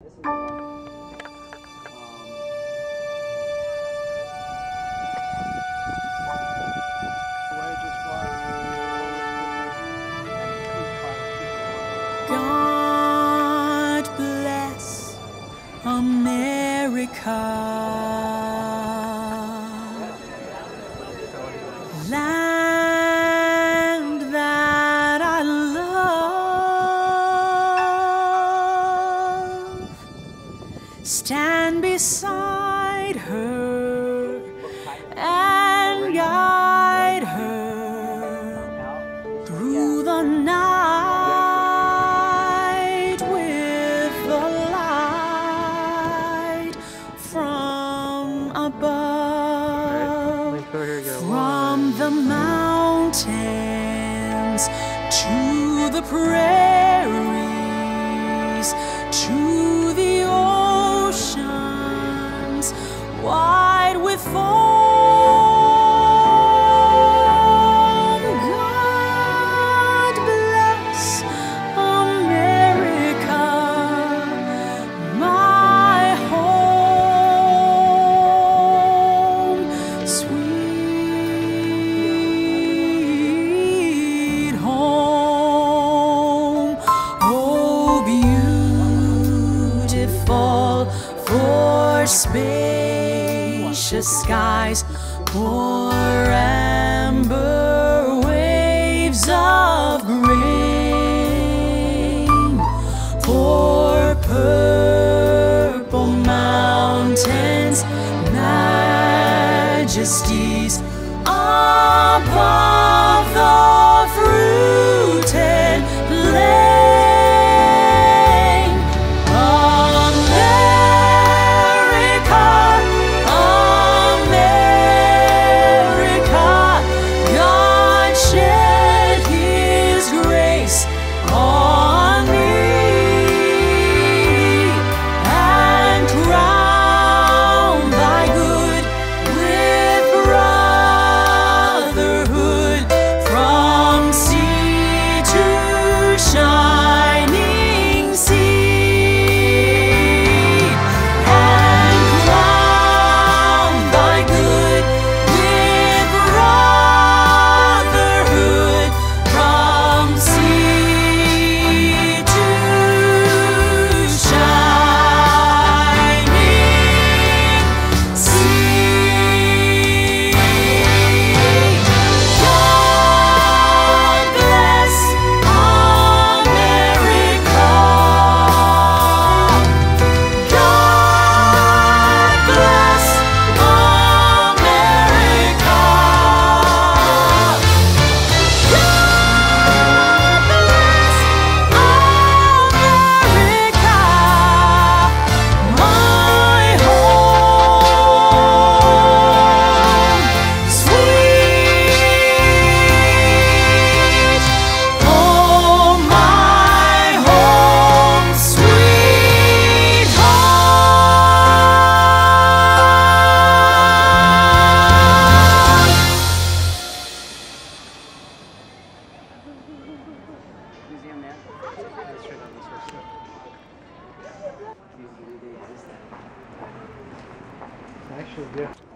God bless America, land that I love. Stand beside her and guide her through the night with the light from above, from the mountains to the prairies, to the oceans wide with foam. God bless America, my home, sweet home. Oh, beautiful for spacious skies, for amber waves of grain, for purple mountains, majesties above the fruited plain. Actually, yeah.